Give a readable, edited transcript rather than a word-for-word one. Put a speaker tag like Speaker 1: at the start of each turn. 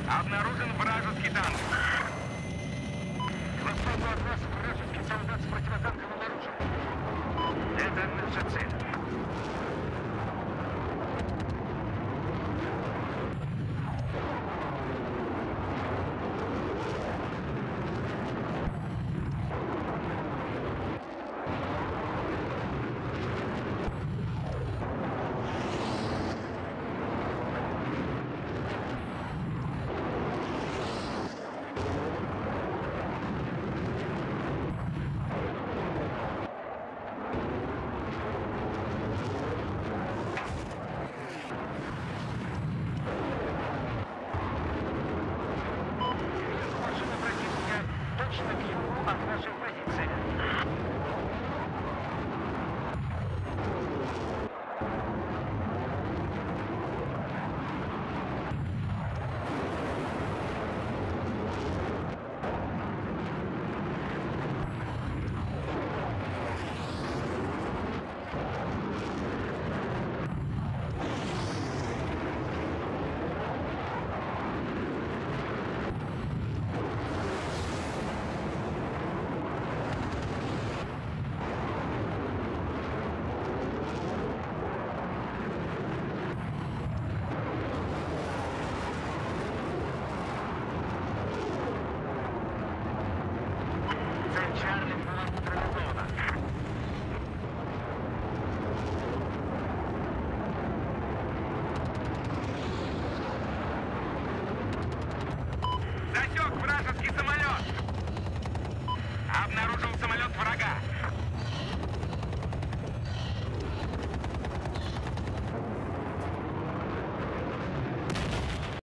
Speaker 1: Обнаружен вражеский танк.
Speaker 2: К востоку от нас вражеский солдат с противотанковым оружием.
Speaker 1: Это наша цель.
Speaker 2: Машина противника точно к югу от нашей